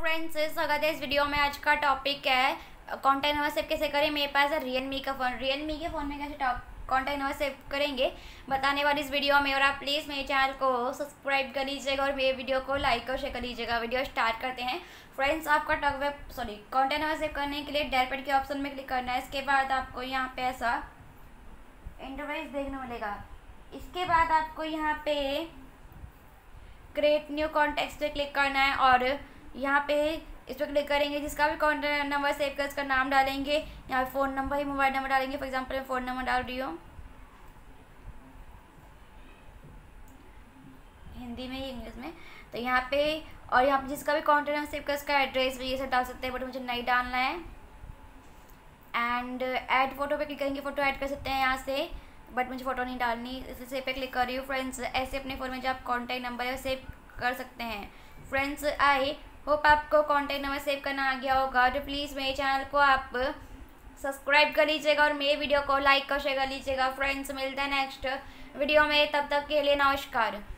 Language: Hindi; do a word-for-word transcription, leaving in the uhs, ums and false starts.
फ्रेंड्स, स्वागत है इस वीडियो में। आज का टॉपिक है कॉन्टैक्ट नंबर सेव कैसे करें। मेरे पास है रियलमी का फ़ोन। रियलमी के फ़ोन में कैसे कॉन्टैक्ट नंबर सेव करेंगे बताने वाली इस वीडियो में। और आप प्लीज़ मेरे चैनल को सब्सक्राइब कर लीजिएगा और मेरे वीडियो को लाइक और शेयर कर लीजिएगा। वीडियो स्टार्ट करते हैं फ्रेंड्स। आपका talk web sorry contact number save करने के लिए डायरेक्ट के ऑप्शन में क्लिक करना है। इसके बाद आपको यहाँ पे ऐसा इंटरफेस देखने मिलेगा। इसके बाद आपको यहाँ पे क्रिएट न्यू कॉन्टैक्ट्स पे क्लिक करना है और यहाँ पे इस पर क्लिक करेंगे। जिसका भी कॉन्टैक्ट नंबर सेव कर उसका नाम डालेंगे। यहाँ पे फ़ोन नंबर ही मोबाइल नंबर डालेंगे। फॉर एग्जांपल मैं फ़ोन नंबर डाल रही हूँ हिंदी में ही इंग्लिश में। तो यहाँ पे और यहाँ पे जिसका भी कॉन्टैक्ट नंबर सेव कर उसका एड्रेस भी ये सब डाल सकते हैं, बट मुझे नहीं डालना है। एंड ऐड फोटो पे क्लिक करेंगे, फ़ोटो ऐड कर सकते हैं यहाँ से, बट मुझे फ़ोटो नहीं डालनी, इसे सेव पे क्लिक कर रही हूँ। फ्रेंड्स, ऐसे अपने फ़ोन में जो आप कॉन्टैक्ट नंबर है सेव कर सकते हैं। फ्रेंड्स, आई होप आपको कॉन्टैक्ट नंबर सेव करना आ गया होगा। तो प्लीज़ मेरे चैनल को आप सब्सक्राइब कर लीजिएगा और मेरे वीडियो को लाइक और शेयर कर लीजिएगा। फ्रेंड्स, मिलते हैं नेक्स्ट वीडियो में, तब तक के लिए नमस्कार।